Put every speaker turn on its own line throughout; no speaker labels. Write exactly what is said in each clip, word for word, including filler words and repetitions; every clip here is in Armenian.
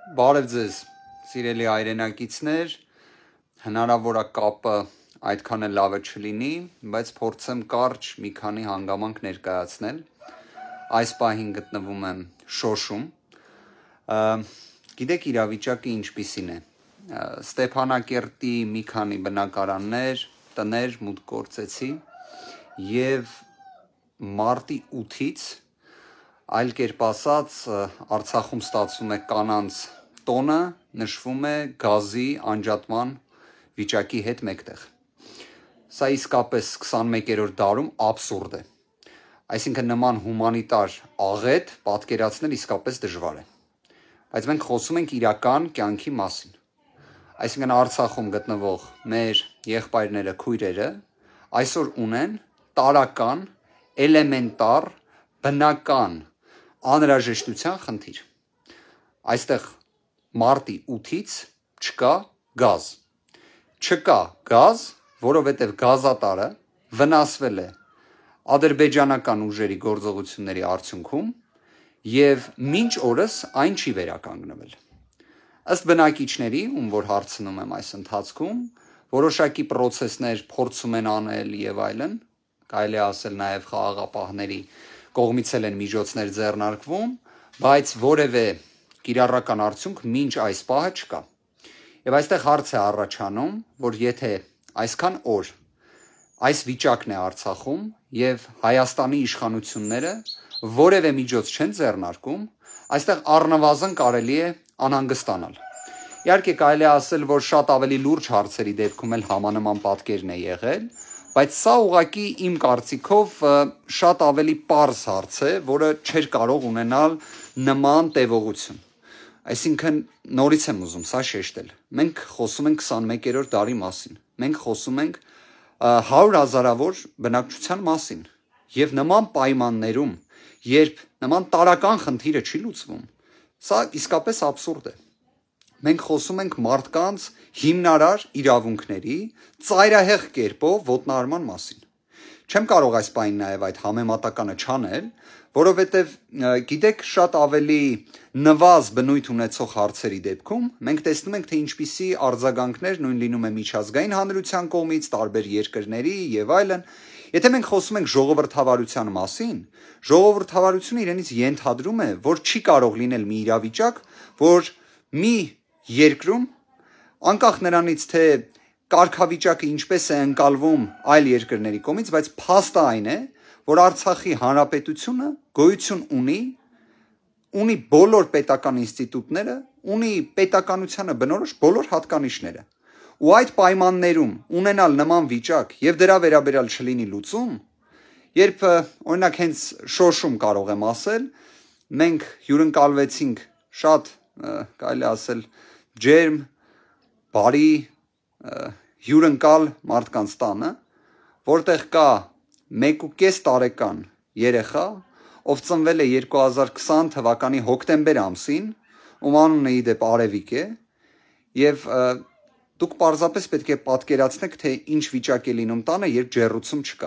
Բարև ձեզ, սիրելի հայրենակիցներ, հնարավոր է կապը այդքան էլ լավը չլինի, բայց փորձեմ կարճ մի քանի հանգամանք ներկայացնել։ Այս պահին գտնվում եմ Շոշում։ Գիտեք իրավիճակը ինչպիսին է։ Ստեփանակերտի մի քանի բնակարաններ, տներ մուտք գործեցի եւ մարտի ութից այլ կերպ ասած Արցախում ստացվում է կանանց տոնը նշվում է գազի անջատման վիճակի հետ մեկտեղ։ Սա իսկապես քսանմեկերորդ դարում աբսուրդ է։ Այսինքն նման հումանիտար աղետ պատկերացնել իսկապես դժվար է։ Բայց մենք խոսում ենք իրական կյանքի մասին։ Այսինքն Արցախում գտնվող մեր եղբայրները, քույրերը այսօր ունեն տարական, էլեմենտար, բնական անհրաժեշտության խնդիր։ Այստեղ մարտի ութից չկա գազ։ Չկա գազ, որովհետև գազատարը վնասվել է ադրբեջանական ուժերի գործողությունների արդյունքում եւ մինչ օրս այն չի վերականգնվել։ Ըստ բնակիչների, ում որ հարցնում եմ այս ընթացքում, որոշակի պրոցեսներ փորձում են անել եւ այլն, կարելի է ասել նաեւ խաղաղապահների կողմից էլ են միջոցներ ձեռնարկվում, բայց որևէ կիրառական արդյունք մինչ այս պահը չկա։ Եվ այստեղ հարց է առաջանում, որ եթե այսքան օր այս վիճակն է Արցախում եւ Հայաստանի իշխանությունները որևէ միջոց չեն ձեռնարկում, այստեղ առնվազն կարելի է անհանգստանալ։ Իհարկե կարելի է ասել, որ շատ ավելի լուրջ հարցերի դեպքում էլ համանման պատկերն է եղել, բայց սա ուղղակի իմ կարծիքով շատ ավելի պարզ հարց է, որը չէր կարող ունենալ նման տևողություն։ Այսինքն նորից եմ ուզում սա շեշտել։ Մենք խոսում ենք քսանմեկերորդ դարի մասին։ Մենք խոսում ենք հարյուր հազարավոր բնակչության մասին։ Եվ նման պայմաններում, երբ նման տարական խնդիրը չի լուծվում, սա իսկապես աբսուրդ է։ Մենք խոսում ենք մարդկանց հիմնարար իրավունքների ծայրահեղ կերպով ոտնահարման մասին։ Չեմ կարող այս պահին նաև այդ համեմատականը չանել, որովհետև գիտեք շատ ավելի նվազ բնույթ ունեցող հարցերի դեպքում մենք տեսնում ենք, թե ինչպիսի արձագանքներ նույն լինում է միջազգային հանրության կողմից, տարբեր երկրների եւ այլն։ Եթե մենք խոսում ենք ժողովրդավարության մասին, ժողովրդավարությունը իրենից ենթադրում է, որ չի կարող լինել մի իրավիճակ, որ մի երկրում անկախ նրանից թե կարգավիճակը ինչպես է ընկալվում այլ երկրների կողմից, բայց փաստը այն է, որ Արցախի հանրապետությունը գոյություն ունի, ունի բոլոր պետական ինստիտուտները, ունի պետականությանը բնորոշ բոլոր հատկանիշները։ Ու այդ պայմաններում ունենալ նման վիճակ եւ դրա վերաբերյալ չլինի լուծում, երբ օրինակ հենց Շոշում կարող եմ ասել, մենք հյուրընկալվեցինք շատ կարելի ասել ջերմ, բարի, հյուրընկալ մարդկանց տանը, որտեղ կա մեկ ու կես տարեկան երեխա, ով ծնվել է երկու հազար քսան թվականի հոկտեմբեր ամսին, ում անունը իդեպ Արևիկ է, եւ դուք պարզապես պետք է պատկերացնեք, թե ինչ վիճակ է լինում տանը, երբ ջեռուցում չկա։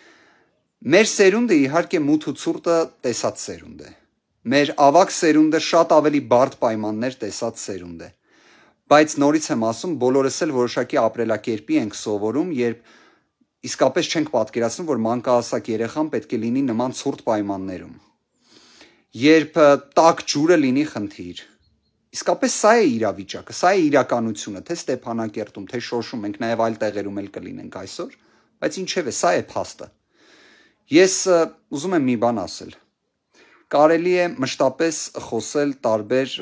Մեր սերունդը իհարկե մութ ու ցուրտը տեսած սերունդ է։ Մեր ավակ սերունդը շատ ավելի բարդ պայմաններ տեսած սերունդ է։ Բայց նորից եմ ասում, բոլորս էլ որոշակի ապրելակերպի ենք սովորում, երբ իսկապես չենք պատկերացնում, որ մանկահասակ երեխան պետք է լինի նման ցուրտ պայմաններում։ Երբ տաք ջուրը լինի խնդիր։ Իսկապես սա է իրավիճակը, սա է իրականությունը, թե Ստեփանակերտում, թե Շոշում, մենք նաև այլ տեղերում էլ կլինենք այսօր, բայց ինչևէ, սա է փաստը։ Ես ուզում եմ մի բան ասել։ Կարելի է մշտապես խոսել տարբեր,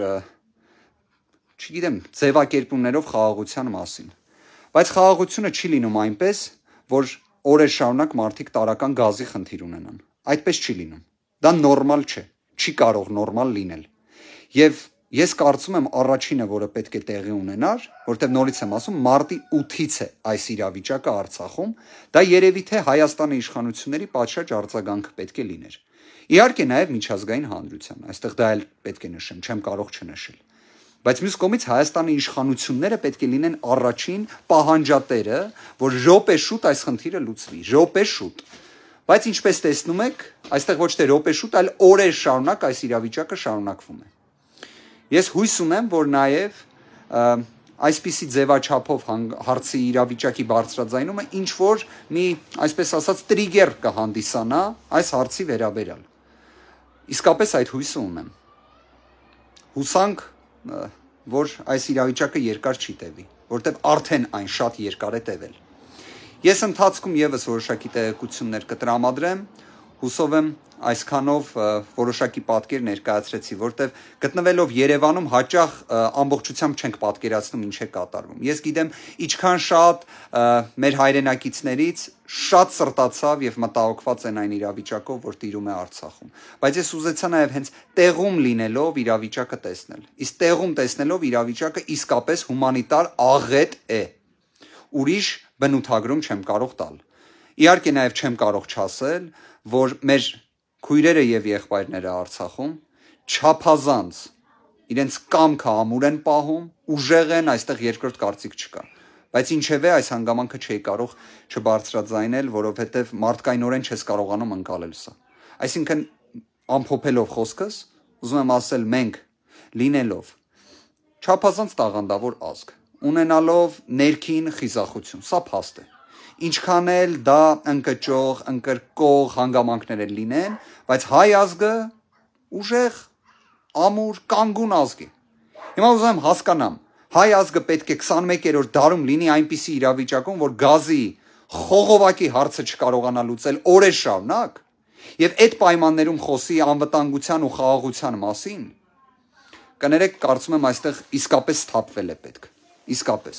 չգիտեմ, ձևակերպումներով խաղաղության մասին, բայց խաղաղությունը չի լինում այնպես, որ օրեր շարունակ մարդիկ տարական գազի խնդիր ունենան։ Այդպես չի լինում։ Դա նորմալ չէ, չի կարող նորմալ լինել։ Եվ ես կարծում եմ առաջինը, որը պետք է տեղի ունենար, որտեղ նորից եմ ասում, մարտի ութից է այս իրավիճակը Արցախում, դա երևի թե Հայաստանի իշխանությունների պատշաճ արձագանքը պետք է լիներ։ Իհարկե նաև միջազգային հանրության, այստեղ դա էլ պետք է նշեմ, չեմ կարող չնշել։ Բայց մյուս կողմից Հայաստանի իշխանությունները պետք է լինեն առաջին պահանջատերը, որ րոպե շուտ այս խնդիրը լուծվի, րոպե շուտ։ Բայց ինչպես տեսնում եք, այստեղ ոչ թե րոպե շուտ, այլ օրեր շարունակ այս իրավիճակը շարունակվում է։ Ես հույս ունեմ, որ նաև այսպիսի ձևաչափով հարցի իրավիճակի բարձրաձայնումը ինչ որ մի, այսպես ասած, տրիգեր կհանդիսանա այս հարցի վերաբերյալ։ Իսկապես այդ հույսը ունեմ։ Հուսանք, որ այս իրավիճակը երկար չի տևի, որտեղ արդեն այն շատ երկար է տևել։ Ես ընթացքում եւս որոշակի տեղեկություններ կտրամադրեմ, հուսով եմ այսքանով որոշակի պատկեր ներկայացրեցի, որտեղ գտնվելով Երևանում հաճախ ամբողջությամբ չենք պատկերացնում ինչ է կատարվում։ Ես գիտեմ, ինչքան շատ մեր հայրենակիցներից շատ սրտացավ եւ մտահոգված են այն իրավիճակով, որ տիրում է Արցախում։ Բայց ես ուզեցա նաեւ հենց տեղում լինելով իրավիճակը տեսնել։ Իսկ տեղում տեսնելով իրավիճակը իսկապես հումանիտար աղետ է։ Ուրիշ բնութագրում չեմ կարող տալ։ Իհարկե նաև չեմ կարող չասել, որ մեր քույրերը եւ եղբայրները Արցախում չափազանց իրենց կամքը ամուր են պահում, ուժեղ են, այստեղ երկրորդ կարծիք չկա։ Բայց ինչևէ այս հանգամանքը չէի կարող չբարձրաձայնել, որովհետեւ մարդկայնորեն չես կարողանում ընկալել սա։ Այսինքն ամփոփելով խոսքս, ուզում եմ ասել մենք լինելով չափազանց տաղանդավոր ազգ, ունենալով ներքին խիզախություն, սա փաստ է։ Ինչքան էլ դա ընկճող, ընկրկող հանգամանքներ լինեն, բայց հայ ազգը ուժեղ, ամուր, կանգուն ազգ է։ Հիմա ուզում եմ հասկանամ, հայ ազգը պետք է քսանմեկերորդ դարում լինի այնպիսի իրավիճակում, որ գազի խողովակի հարցը չկարողանա լուծել օրեր շարունակ, եւ այդ պայմաններում խոսի անվտանգության ու խաղաղության մասին։ Կներեք, կարծում եմ այստեղ իսկապես սթափվել է պետք, իսկապես։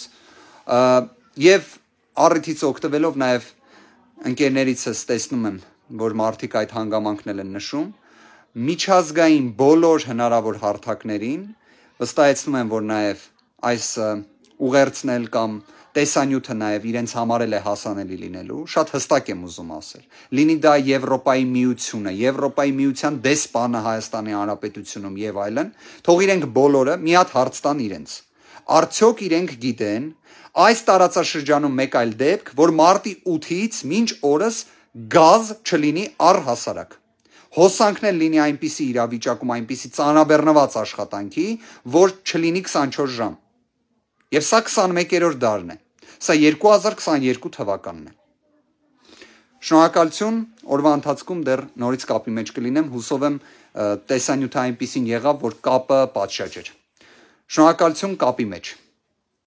Եվ առիթից օգտվելով նաև ընկերներիցս տեսնում եմ, որ մարդիկ այդ հանգամանքն են նշում, միջազգային բոլոր հնարավոր հարթակներին վստահեցնում եմ, որ նաև այս ուղերձնել կամ տեսանյութը նաև իրենց համար էլ է հասանելի լինելու, շատ հստակ եմ ուզում ասել։ Լինի դա Եվրոպայի միությունը, Եվրոպայի միության դեսպանը Հայաստանի Հանրապետությունում եւ այլն, թող իրենք բոլորը մի հատ հարց տան իրենց։ Արդյոք իրենք գիտեն այս տարածաշրջանում մեկ այլ դեպք, որ մարտի ութից մինչ օրս գազ չլինի առհասարակ։ Հոսանքն էլ լինի այնպիսի իրավիճակում, այնպիսի ծանրաբեռնված աշխատանքի, որ չլինի քսանչորս ժամ։ Եվ սա քսանմեկերորդ դարն է։ Սա երկու հազար քսաներկու թվականն է։ Շնորհակալություն, օրվա ընթացքում դեռ նորից կապի մեջ կլինեմ, հուսով եմ տեսանյութը այնպիսին եղավ, որ կապը պատշաճ էր։ Շնորհակալություն, կապի մեջ։